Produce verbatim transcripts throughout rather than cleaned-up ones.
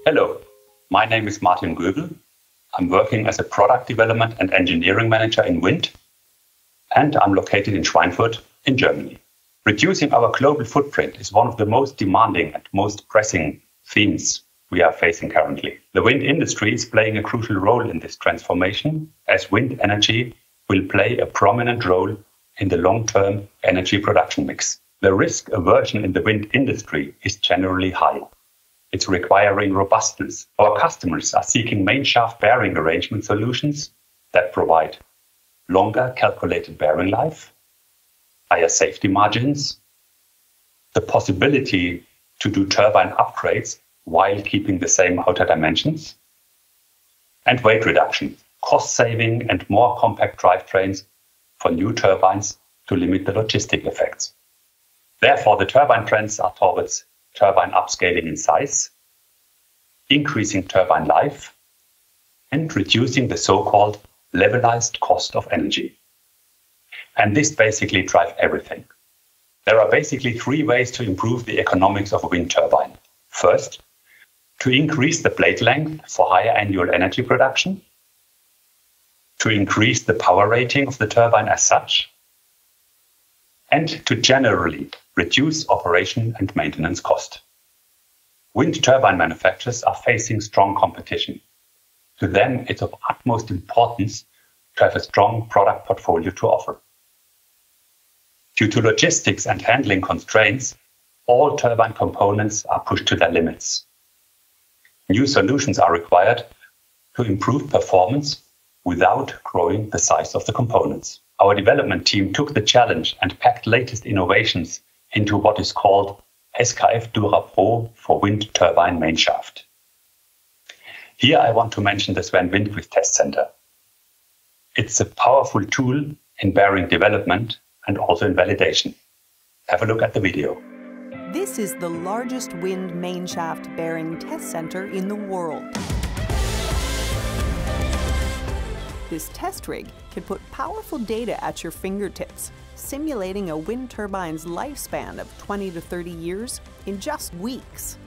Hello, my name is Martin Goebel. I'm working as a product development and engineering manager in wind, and I'm located in Schweinfurt in Germany. Reducing our global footprint is one of the most demanding and most pressing themes we are facing currently. The wind industry is playing a crucial role in this transformation, as wind energy will play a prominent role in the long-term energy production mix. The risk aversion in the wind industry is generally high. It's requiring robustness. Our customers are seeking main shaft bearing arrangement solutions that provide longer calculated bearing life, higher safety margins, the possibility to do turbine upgrades while keeping the same outer dimensions, and weight reduction, cost saving and more compact drivetrains for new turbines to limit the logistic effects. Therefore, the turbine trends are towards turbine upscaling in size, increasing turbine life, and reducing the so-called levelized cost of energy. And this basically drives everything. There are basically three ways to improve the economics of a wind turbine. First, to increase the blade length for higher annual energy production, to increase the power rating of the turbine as such, and to generally reduce operation and maintenance cost. Wind turbine manufacturers are facing strong competition. To them, it's of utmost importance to have a strong product portfolio to offer. Due to logistics and handling constraints, all turbine components are pushed to their limits. New solutions are required to improve performance without growing the size of the components. Our development team took the challenge and packed latest innovations into what is called S K F DuraPro for wind turbine main shaft. Here I want to mention the Sven Windquist Test Center. It's a powerful tool in bearing development and also in validation. Have a look at the video. This is the largest wind main shaft bearing test center in the world. This test rig can put powerful data at your fingertips, simulating a wind turbine's lifespan of twenty to thirty years in just weeks.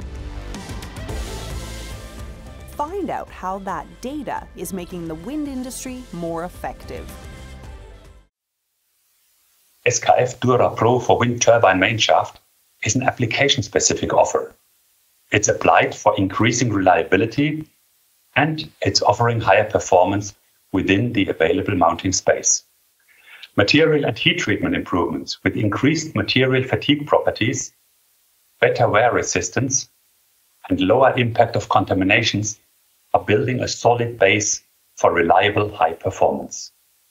Find out how that data is making the wind industry more effective. S K F DuraPro for wind turbine main shaft is an application-specific offer. It's applied for increasing reliability, and it's offering higher performance within the available mounting space. Material and heat treatment improvements with increased material fatigue properties, better wear resistance, and lower impact of contaminations are building a solid base for reliable high performance.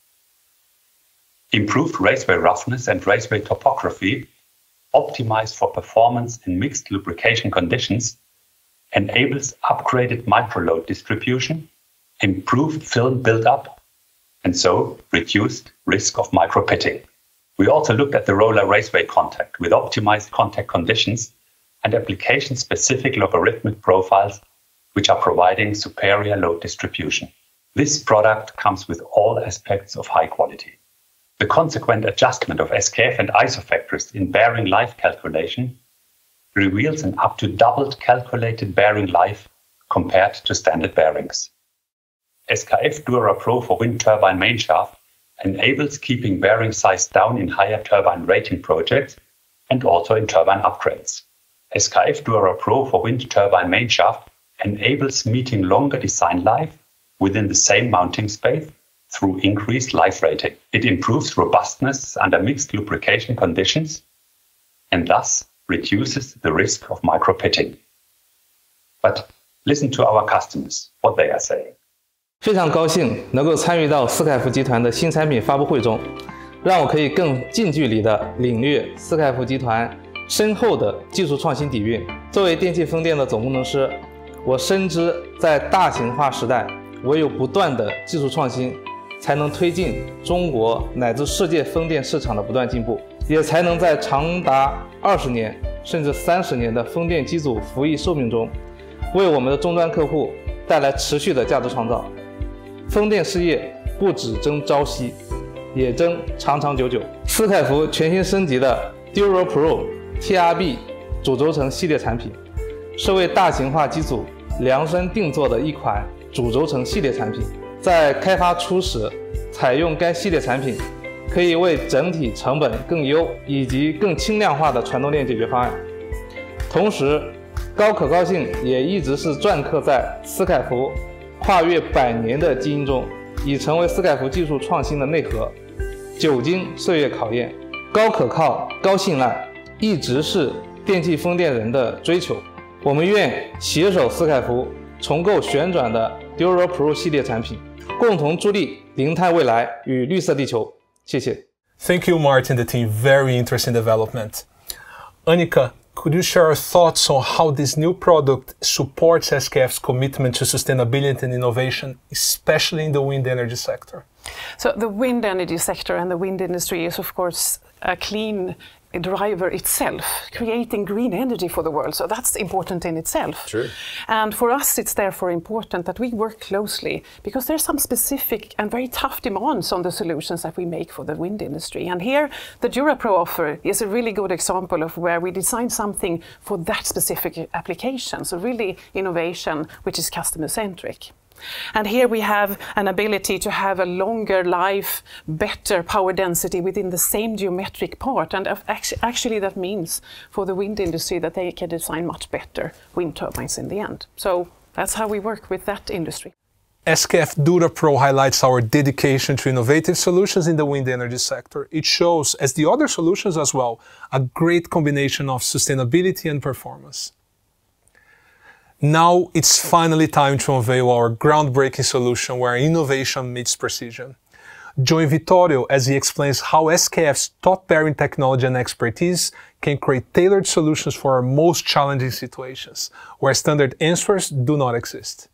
Improved raceway roughness and raceway topography, optimized for performance in mixed lubrication conditions, enables upgraded microload distribution, improved film buildup, and so reduced risk of micro-pitting. We also looked at the roller raceway contact with optimized contact conditions and application-specific logarithmic profiles, which are providing superior load distribution. This product comes with all aspects of high quality. The consequent adjustment of S K F and I S O factors in bearing life calculation reveals an up to doubled calculated bearing life compared to standard bearings. S K F DuraPro for wind turbine main shaft enables keeping bearing size down in higher turbine rating projects and also in turbine upgrades. S K F DuraPro for wind turbine main shaft enables meeting longer design life within the same mounting space through increased life rating. It improves robustness under mixed lubrication conditions and thus reduces the risk of micro-pitting. But listen to our customers, what they are saying. 非常高兴能够参与到斯凯夫集团的新产品发布会中，让我可以更近距离地领略斯凯夫集团深厚的技术创新底蕴。作为电气风电的总工程师，我深知在大型化时代，唯有不断的技术创新，才能推进中国乃至世界风电市场的不断进步，也才能在长达二十年甚至三十年的风电机组服役寿命中，为我们的终端客户带来持续的价值创造。风电事业不只争朝夕，也争长长久久。斯凯夫全新升级的 DuraPro T R B 主轴承系列产品，是为大型化机组量身定做的一款主轴承系列产品。在开发初始，采用该系列产品，可以为整体成本更优以及更轻量化的传动链解决方案。同时，高可靠性也一直是篆刻在斯凯福跨越百年的基因中，已成为斯凯福技术创新的内核。久经岁月考验，高可靠、高信赖一直是电气风电人的追求。我们愿携手斯凯福重构旋转的 DuraPro 系列产品，共同助力零碳未来与绿色地球。谢谢。 Thank you, Martin, the team. Very interesting development. Annika, could you share your thoughts on how this new product supports S K F's commitment to sustainability and innovation, especially in the wind energy sector? So the wind energy sector and the wind industry is, of course, a clean driver itself, creating green energy for the world. So that's important in itself. True. And for us, it's therefore important that we work closely, because there's some specific and very tough demands on the solutions that we make for the wind industry. And here, the DuraPro offer is a really good example of where we design something for that specific application. So really innovation, which is customer-centric. And here we have an ability to have a longer life, better power density within the same geometric part. And actually that means for the wind industry that they can design much better wind turbines in the end. So that's how we work with that industry. S K F DuraPro highlights our dedication to innovative solutions in the wind energy sector. It shows, as the other solutions as well, a great combination of sustainability and performance. Now it's finally time to unveil our groundbreaking solution where innovation meets precision. Join Vittorio as he explains how S K F's top bearing technology and expertise can create tailored solutions for our most challenging situations, where standard answers do not exist.